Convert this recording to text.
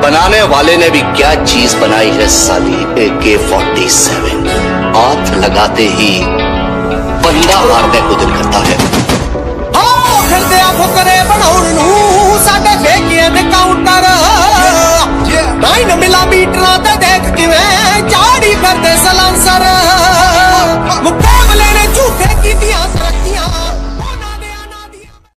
बनाने वाले ने भी क्या चीज बनाई है साली, AK-47। हाथ लगाते ही बंदा मारने को दिल करता है। फिरदे फुकरे बनाउण नूं